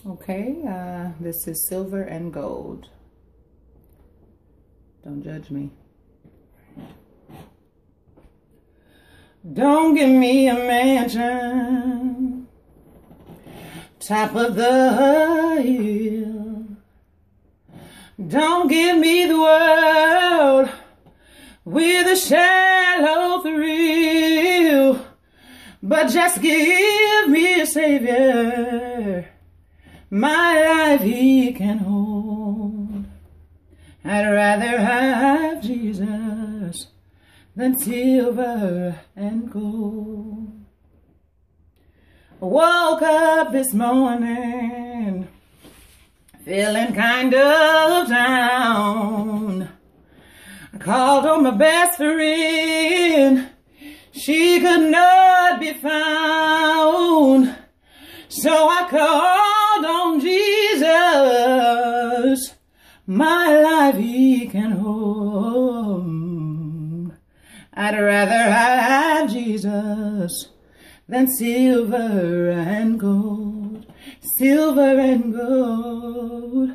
Okay, this is silver and gold. Don't judge me. Don't give me a mansion, top of the hill. Don't give me the world with a shallow thrill, but just give me a savior my life he can hold. I'd rather have Jesus than silver and gold. I woke up this morning feeling kind of down. I called on my best friend, she could not be found. So I called on Jesus, my life he can hold. I'd rather have Jesus than silver and gold, silver and gold.